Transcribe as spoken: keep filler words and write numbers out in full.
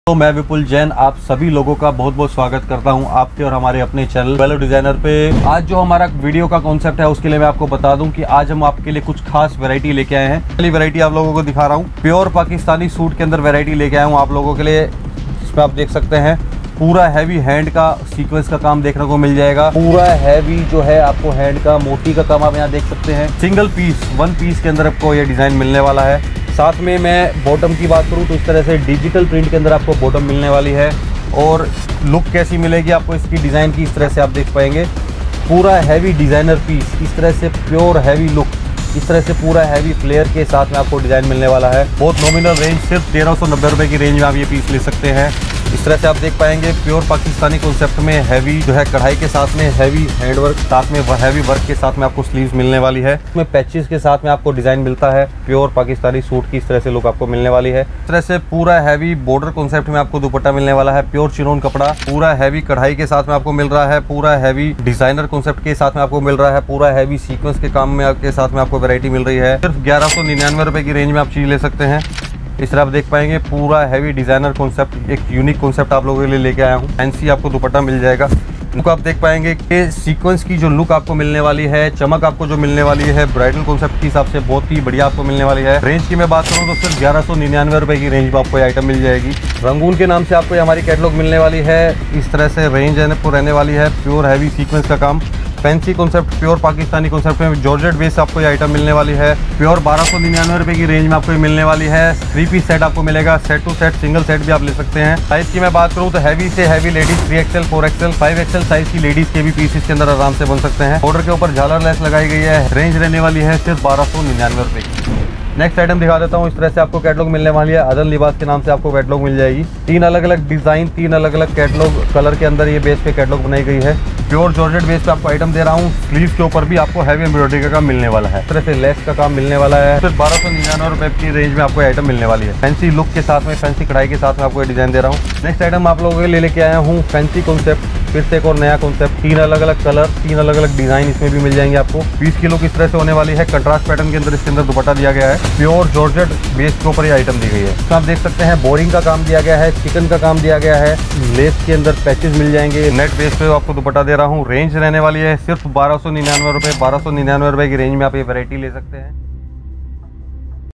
तो मैं विपुल जैन आप सभी लोगों का बहुत बहुत स्वागत करता हूं आपके और हमारे अपने चैनल वेलो डिजाइनर पे। आज जो हमारा वीडियो का कॉन्सेप्ट है उसके लिए मैं आपको बता दूं कि आज हम आपके लिए कुछ खास वैरायटी लेके आए हैं। पहली वैरायटी आप लोगों को दिखा रहा हूं, प्योर पाकिस्तानी सूट के अंदर वैरायटी लेके आया हूँ आप लोगों के लिए। इसमें आप देख सकते हैं पूरा हैवी हैंड का सीक्वेंस का काम देखने को मिल जाएगा। पूरा हैवी जो है आपको हैंड का मोती का काम आप यहाँ देख सकते हैं। सिंगल पीस वन पीस के अंदर आपको ये डिजाइन मिलने वाला है। साथ में मैं बॉटम की बात करूं तो इस तरह से डिजिटल प्रिंट के अंदर आपको बॉटम मिलने वाली है। और लुक कैसी मिलेगी आपको इसकी डिज़ाइन की, इस तरह से आप देख पाएंगे। पूरा हैवी डिज़ाइनर पीस, इस तरह से प्योर हैवी लुक, इस तरह से पूरा हैवी फ्लेयर के साथ में आपको डिज़ाइन मिलने वाला है। बहुत नॉमिनल रेंज, सिर्फ तेरह सौ नब्बे रुपये की रेंज में आप ये पीस ले सकते हैं। इस तरह से आप देख पाएंगे प्योर पाकिस्तानी कॉन्सेप्ट में हैवी जो है कढ़ाई के साथ में हैवी हैंडवर्क, साथ में हैवी वर्क के साथ में आपको स्लीव्स मिलने वाली है। इसमें पैचेस के साथ में आपको डिजाइन मिलता है। प्योर पाकिस्तानी सूट की इस तरह से लुक आपको मिलने वाली है। इस तरह से पूरा हैवी बॉर्डर कॉन्सेप्ट में आपको दुपट्टा मिलने वाला है। प्योर चिनोन कपड़ा, पूरा हैवी कढ़ाई के साथ में आपको मिल रहा है। पूरा हैवी डिजाइनर कॉन्सेप्ट के साथ में आपको मिल रहा है। पूरा हैवी सीक्वेंस के काम में आपके साथ में आपको वैरायटी मिल रही है। सिर्फ ग्यारह सौ निन्यानवे रुपए की रेंज में आप चीज ले सकते हैं। इस तरह आप देख पाएंगे पूरा हैवी डिजाइनर कॉन्सेप्ट, एक यूनिक कॉन्सेप्ट आप लोगों के लिए लेके आया हूँ। फैंसी आपको दुपट्टा मिल जाएगा। लुक आप देख पाएंगे कि सीक्वेंस की जो लुक आपको मिलने वाली है, चमक आपको जो मिलने वाली है, ब्राइडल कॉन्सेप्ट के हिसाब से बहुत ही बढ़िया आपको मिलने वाली है। रेंज की मैं बात करूँ तो सिर्फ ग्यारह सौ निन्यानवे रुपए की रेंज में आपको ये आइटम मिल जाएगी। रंगून के नाम से आपको हमारी कैटलॉग मिलने वाली है। इस तरह से रेंज आपको रहने वाली है। प्योर हैवी सीक्वेंस का काम, fancy concept, pure Pakistani concept में जॉर्जेट बेस आपको ये आइटम मिलने वाली है। प्योर बारह सौ निन्यानवे रुपए की रेंज में आपको ये मिलने वाली है। थ्री पीस सेट आपको मिलेगा, set to set, single set भी आप ले सकते हैं। साइज की मैं बात करूँ तो हैवी से heavy ladies three XL, four XL, five XL size की लेडीज के भी पीस इसके अंदर आराम से बन सकते हैं। बॉर्डर के ऊपर झालर लेस लगाई गई है। रेंज रहने वाली है सिर्फ बारह सौ निन्यानवे रुपए की। नेक्स्ट आइटम दिखा देता हूँ। इस तरह से आपको कैटलॉग मिलने वाली है। अदन लिबास के नाम से आपको कैटलॉग मिल जाएगी। तीन अलग अलग डिजाइन, तीन अलग अलग कैटलॉग कलर के अंदर ये बेस पे कैटलॉग बनाई गई है। प्योर जॉर्जेट बेस पे आपको आइटम दे रहा हूँ। स्लीव्स के ऊपर भी आपको हैवी एम्ब्रॉयडरी का काम मिलने वाला है। इस तरह से लेस का काम मिलने वाला है। सिर्फ बारह सौ निन्यानवे रुपए की रेंज में आपको आइटम मिलने वाली है। फैंसी लुक के साथ में, फैंसी कढ़ाई के साथ में आपको डिजाइन दे रहा हूँ। नेक्स्ट आइटम आप लोगों के लिए लेके आया हूँ फैंसी कॉन्सेप्ट, फिर से एक और नया कॉन्सेप्ट। तीन अलग अलग कलर, तीन अलग अलग डिजाइन इसमें भी मिल जाएंगे आपको। बीस किलो की इस तरह से होने वाली है। कंट्रास्ट पैटर्न के अंदर इसके अंदर दुपट्टा दिया गया है। प्योर जॉर्जेट बेस के ऊपर ये आइटम दी गई है। तो आप देख सकते हैं बोरिंग का काम दिया गया है, चिकन का काम दिया गया है। लेस के अंदर पैचेस मिल जाएंगे। नेट बेस पे आपको दुपट्टा दे रहा हूँ। रेंज रहने वाली है सिर्फ बारह सौ निन्यानवे रुपए। बारह सौ निन्यानवे रुपए की रेंज में आप ये वैरायटी ले सकते हैं।